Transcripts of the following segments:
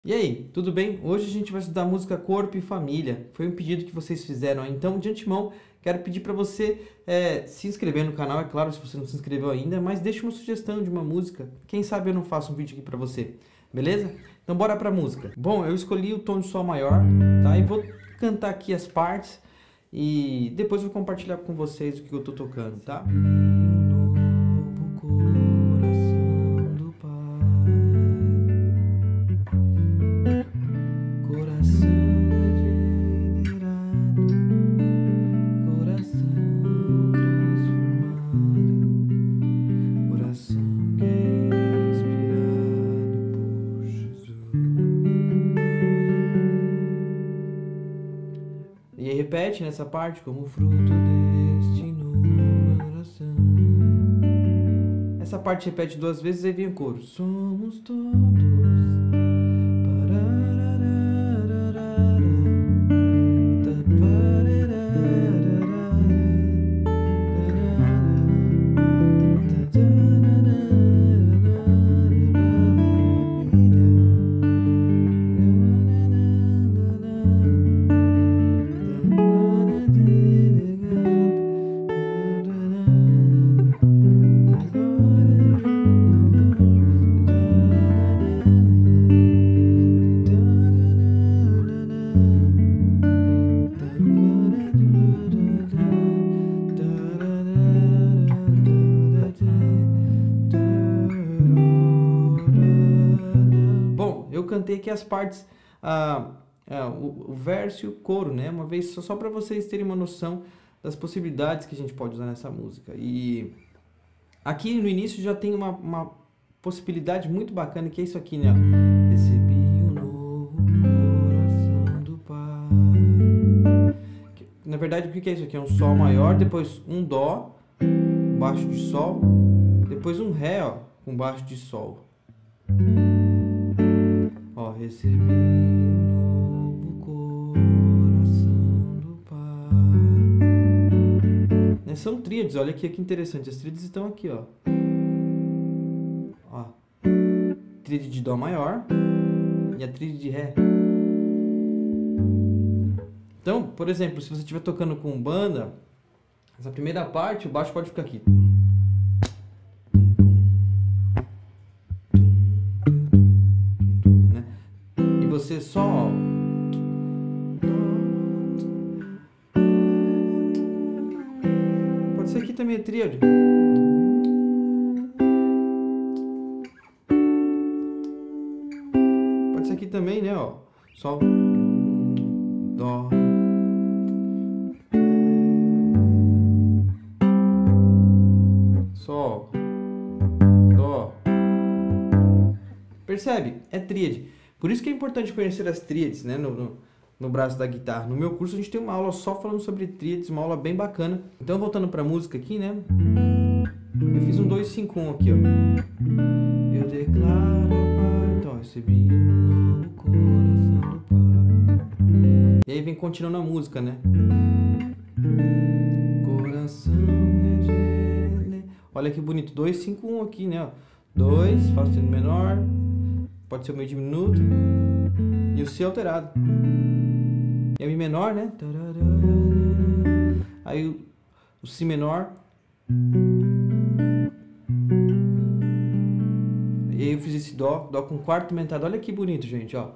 E aí, tudo bem? Hoje a gente vai estudar música Corpo e Família. Foi um pedido que vocês fizeram, então de antemão quero pedir para você se inscrever no canal, é claro, se você não se inscreveu ainda, mas deixe uma sugestão de uma música. Quem sabe eu não faço um vídeo aqui para você, beleza? Então bora para a música. Bom, eu escolhi o tom de sol maior, tá? E vou cantar aqui as partes e depois vou compartilhar com vocês o que eu tô tocando, tá? E aí repete nessa parte, como fruto deste oração. Essa parte repete duas vezes e vem o coro. Somos todos. Bom, eu cantei aqui as partes, o verso e o coro, né? Uma vez só para vocês terem uma noção das possibilidades que a gente pode usar nessa música. E aqui no início já tem uma possibilidade muito bacana, que é isso aqui, né? Recebi um novo coração do Pai. Na verdade, o que é isso aqui? É um sol maior, depois um dó, baixo de sol, depois um ré, ó, com baixo de sol. Ó, recebi um novo coração do Pai. Né, são tríades, olha aqui que interessante. As tríades estão aqui, ó. Ó, tríade de dó maior e a tríade de ré. Então, por exemplo, se você estiver tocando com banda, essa primeira parte, o baixo pode ficar aqui. Né? E você só... Pode ser aqui também a tríade. Pode ser aqui também, né? Ó, só... Dó... Sol, Dó. Percebe? É tríade. Por isso que é importante conhecer as tríades, né? No braço da guitarra. No meu curso a gente tem uma aula só falando sobre tríades, uma aula bem bacana. Então voltando pra música aqui, né? Eu fiz um 2-5-1 aqui, ó. Eu declaro, Pai. Então, recebi um novo coração do Pai. E aí vem continuando a música, né? Coração regene. Olha que bonito, 2-5-1 aqui, né? 2, Fá sustenido menor, pode ser o meio diminuto, e o Si alterado. E a Mi menor, né? Aí o Si menor. E aí eu fiz esse Dó com quarta aumentada. Olha que bonito, gente, ó.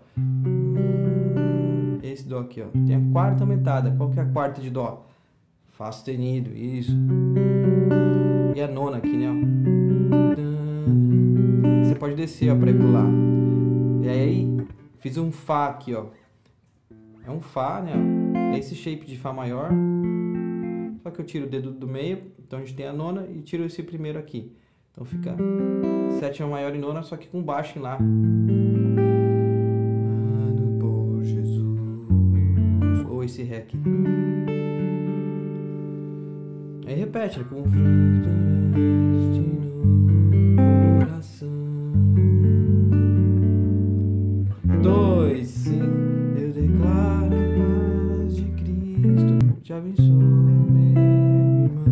Esse Dó aqui, ó. Tem a quarta aumentada. Qual que é a quarta de Dó? Fá sustenido, isso. E a nona aqui, né? Ó. Você pode descer, ó, pra ir pro lá. E aí, fiz um Fá aqui, ó. É um Fá, né? Ó. É esse shape de Fá maior. Só que eu tiro o dedo do meio. Então a gente tem a nona e tiro esse primeiro aqui. Então fica sétima maior e nona, só que com baixo em Lá. Por Jesus. Ou esse Ré aqui. Aí repete, né? Com fruto deste novo coração. 2, 5. Eu declaro a paz de Cristo. Te abençoo, meu irmão.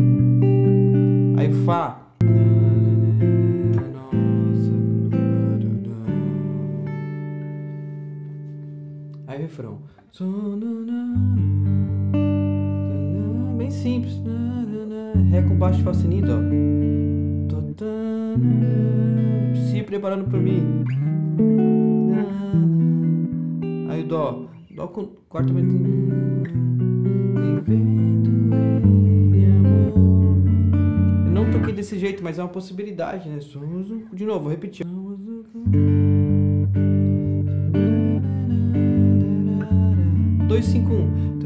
Aí Fá. Nossa. Aí o refrão. Bem simples. Ré com baixo de Fá sustenido, ó. Se preparando pro Mi. Aí o Dó. Dó com quarta aumento. Eu não toquei desse jeito, mas é uma possibilidade, né? De novo, vou repetir. 2, 5, 1.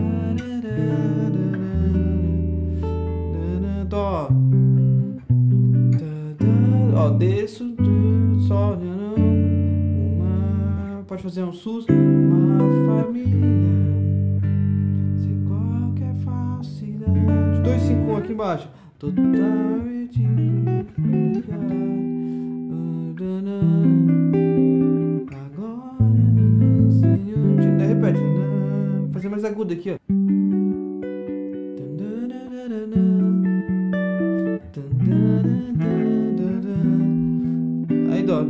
Dó. Ó, desço, Sol. Pode fazer um sus. Uma família sem qualquer falsidade. 2, 5, 1 aqui embaixo. Totalmente ligado. Agora, Senhor. Repete. Vou fazer mais agudo aqui, ó. Aí, Dó.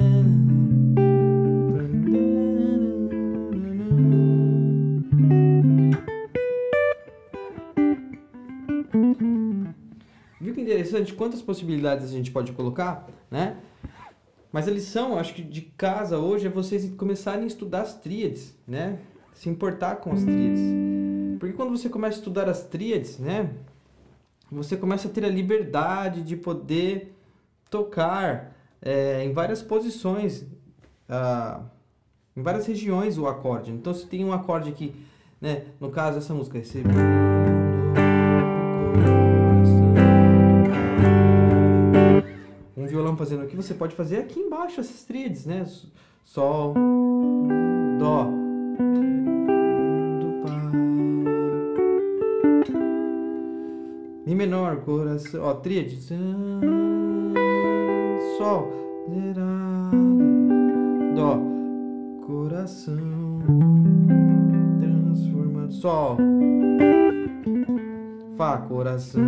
Viu que interessante quantas possibilidades a gente pode colocar, né? Mas a lição, acho que de casa hoje é vocês começarem a estudar as tríades, né? Se importar com as tríades. Porque quando você começa a estudar as tríades, né? Você começa a ter a liberdade de poder tocar em várias posições, em várias regiões o acorde. Então, se tem um acorde aqui, né? No caso dessa música, esse... um violão fazendo aqui, você pode fazer aqui embaixo essas tríades, né? Sol, Dó, do Pai, Mi menor, coração, ó, tríade, Sol, Dó, coração, transformando, Sol, Fá, coração,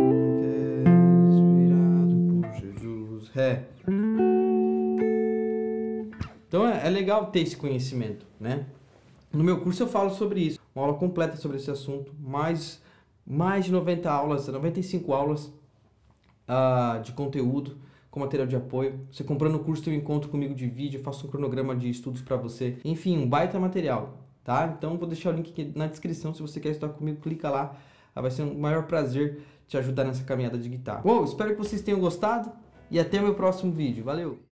Ré. Então é legal ter esse conhecimento, né? No meu curso eu falo sobre isso, uma aula completa sobre esse assunto, mais de 90 aulas, 95 aulas de conteúdo com material de apoio. Você comprando o curso tem um encontro comigo de vídeo, eu faço um cronograma de estudos para você. Enfim, um baita material, tá? Então vou deixar o link aqui na descrição, se você quer estudar comigo, clica lá. Vai ser um maior prazer te ajudar nessa caminhada de guitarra. Bom, espero que vocês tenham gostado. E até o meu próximo vídeo. Valeu!